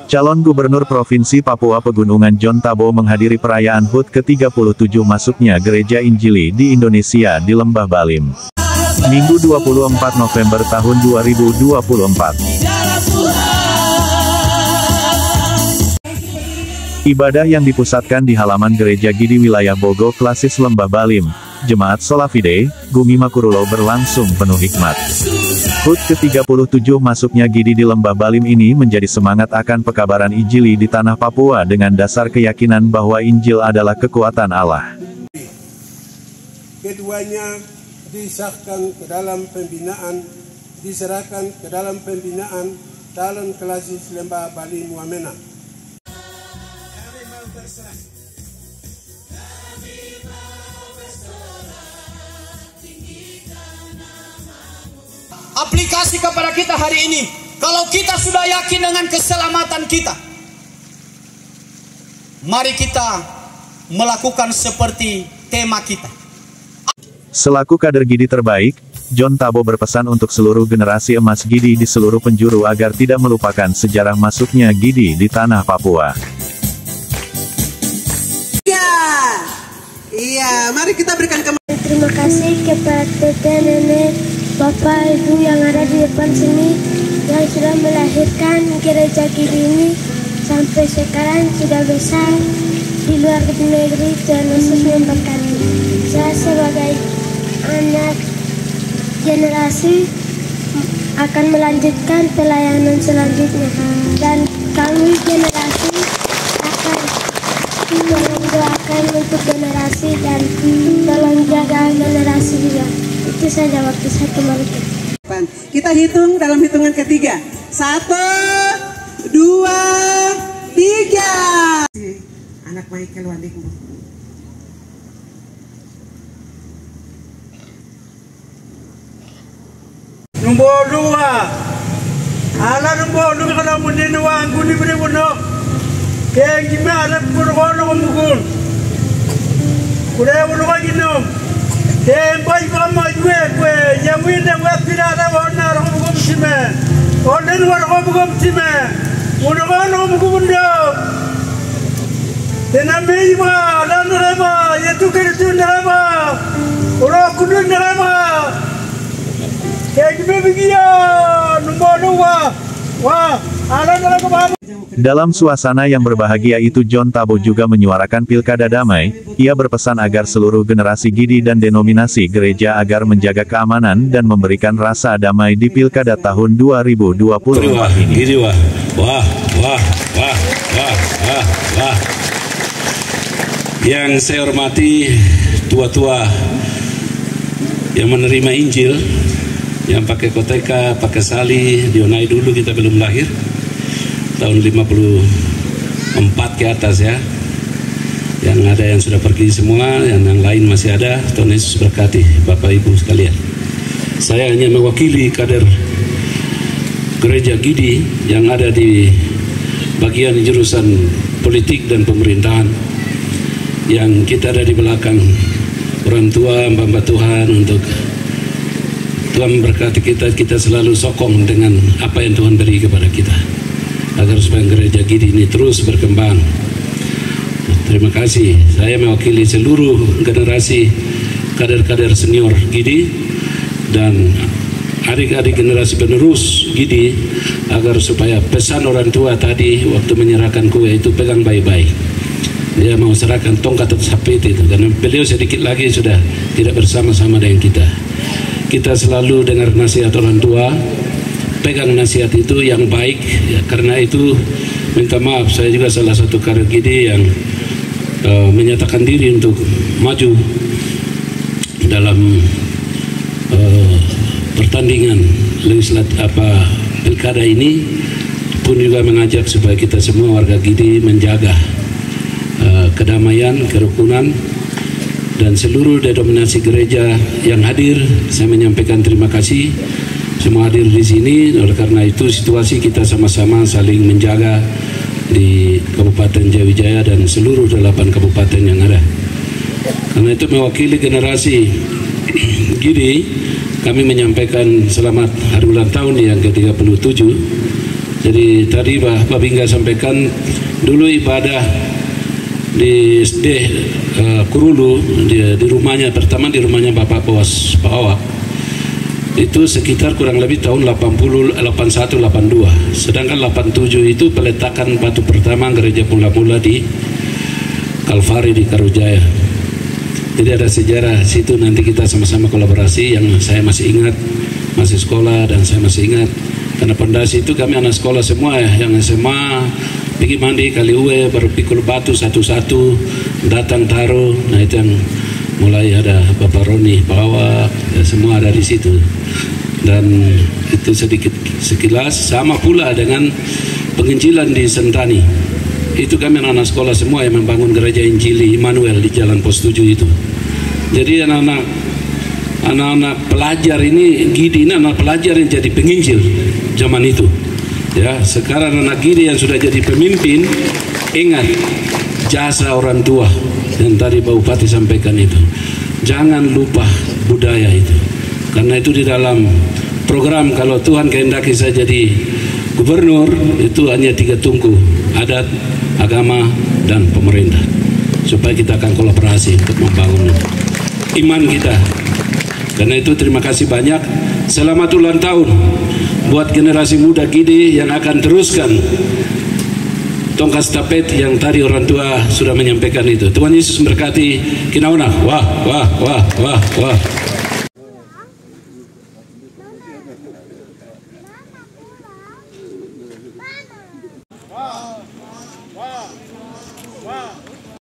Calon Gubernur Provinsi Papua Pegunungan John Tabo menghadiri perayaan HUT ke-37 masuknya Gereja Injili di Indonesia di Lembah Balim. Minggu 24 November tahun 2024. Ibadah yang dipusatkan di halaman Gereja Gidi wilayah Bogo Klasis Lembah Balim, Jemaat Solafide, Gumi Makurulo berlangsung penuh hikmat. HUT ke-37 masuknya Gidi di Lembah Balim ini menjadi semangat akan pekabaran Injili di tanah Papua dengan dasar keyakinan bahwa Injil adalah kekuatan Allah. Keduanya disahkan ke dalam pembinaan, diserahkan ke dalam pembinaan calon klasis Lembah Balim Wamena. Aplikasi kepada kita hari ini, kalau kita sudah yakin dengan keselamatan kita, mari kita melakukan seperti tema kita. Selaku kader Gidi terbaik, John Tabo berpesan untuk seluruh generasi emas Gidi di seluruh penjuru agar tidak melupakan sejarah masuknya Gidi di tanah Papua. Iya, mari kita berikan terima kasih kepada teteh, nenek, bapak, ibu yang ada di depan sini yang sudah melahirkan Gereja Gidi ini sampai sekarang sudah besar di luar negeri. Tuhan Yesus memberkati. Saya sebagai anak generasi akan melanjutkan pelayanan selanjutnya, dan kami generasi akan tolong doakan untuk generasi dan tolong jaga generasi juga. Itu saja waktu saya kembali. Kita hitung dalam hitungan ketiga. 1, 2, 3. Anak Michael Wadikmu. Nombor 2. Ala nombor 2 kalau mudi nuang guni beri bunuh. Keng gimana purwono mukul. Kuda bunuh lagi nom. Tempai kama gue yang winda gue tidak ada warna roh bukum cime. Onden warna bukum cime. Bunuh roh bukum dong. Tenamai ma dan rema yaitu kerja rema. Orang kudu rema. Kayak gimana begiya nombor 2. Wah, ada dalam apa? Dalam suasana yang berbahagia itu John Tabo juga menyuarakan pilkada damai. Ia berpesan agar seluruh generasi Gidi dan denominasi gereja agar menjaga keamanan dan memberikan rasa damai di pilkada tahun 2024 ini. Gidi wah. Yang saya hormati tua-tua yang menerima Injil, yang pakai koteka, pakai sali, dionai dulu kita belum lahir. Tahun 54 ke atas ya. Yang ada yang sudah pergi semua, yang lain masih ada. Tuhan Yesus berkati Bapak Ibu sekalian. Saya hanya mewakili kader Gereja Gidi yang ada di bagian jurusan politik dan pemerintahan, yang kita ada di belakang orang tua, hamba Tuhan, untuk Tuhan memberkati kita selalu sokong dengan apa yang Tuhan beri kepada kita, agar supaya Gereja Gidi ini terus berkembang. Terima kasih. Saya mewakili seluruh generasi kader-kader senior Gidi dan adik-adik generasi penerus Gidi, agar supaya pesan orang tua tadi waktu menyerahkan kue itu pegang baik-baik. Dia mau serahkan tongkat atau sapi itu, karena beliau sedikit lagi sudah tidak bersama-sama dengan kita. Kita selalu dengar nasihat orang tua, pegang nasihat itu yang baik ya. Karena itu minta maaf, saya juga salah satu kader Gidi yang menyatakan diri untuk maju dalam pertandingan legislatif pilkada ini, pun juga mengajak supaya kita semua warga Gidi menjaga kedamaian, kerukunan, dan seluruh denominasi gereja yang hadir. Saya menyampaikan terima kasih semua hadir di sini. Oleh karena itu situasi kita sama-sama saling menjaga di Kabupaten Jayawijaya dan seluruh 8 kabupaten yang ada. Karena itu mewakili generasi Gidi, kami menyampaikan selamat hari ulang tahun yang ke-37. Jadi tadi Pak Bingga sampaikan dulu ibadah di SD Kurulu di rumahnya, pertama di rumahnya Bapak Bos Pak Awak, itu sekitar kurang lebih tahun 80, 81, 82. Sedangkan 87 itu peletakan batu pertama gereja mula-mula di Kalvari di Karujaya. Jadi ada sejarah situ, nanti kita sama-sama kolaborasi. Yang saya masih ingat, masih sekolah dan saya masih ingat, karena pondasi itu kami anak sekolah semua ya, yang SMA pergi mandi kali uwe, baru pikul batu satu-satu, datang taruh. Nah itu yang mulai ada Bapak Roni, Pak Awak, ya, semua ada di situ. Dan itu sedikit sekilas, sama pula dengan penginjilan di Sentani. Itu kami anak sekolah semua yang membangun gereja Injili Immanuel di Jalan Pos 7 itu. Jadi anak-anak pelajar ini, Gidi ini anak pelajar yang jadi penginjil zaman itu. Ya, sekarang anak Gidi yang sudah jadi pemimpin, ingat jasa orang tua yang tadi Pak Bupati sampaikan itu. Jangan lupa budaya itu. Karena itu di dalam program, kalau Tuhan kehendaki saya jadi gubernur, itu hanya 3 tungku: adat, agama, dan pemerintah. Supaya kita akan kolaborasi untuk membangun iman kita. Karena itu terima kasih banyak. Selamat ulang tahun buat generasi muda Gidi yang akan teruskan tongkat stafet yang tadi orang tua sudah menyampaikan itu. Tuhan Yesus memberkati. Kinauna. Wah, wah, wah, wah, wah.